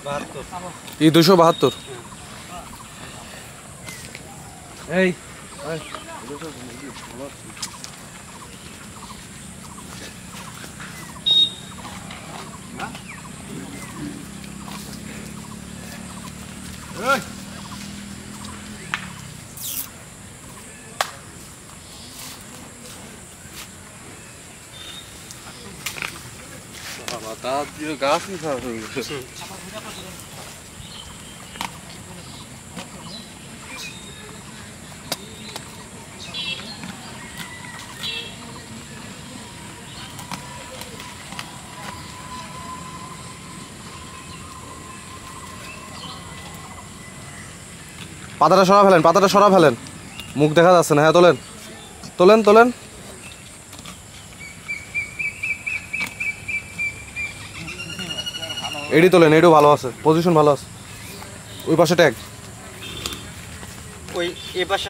ই 272 এই গাছ পাতাটা সরা ফেলেন মুখ দেখা যাচ্ছে না। হ্যাঁ তোলেন এডি তোলেন, এডিও ভালো আছে, পজিশন ভালো আছে। ওই পাশে ট্যাগ, ওই এ পাশে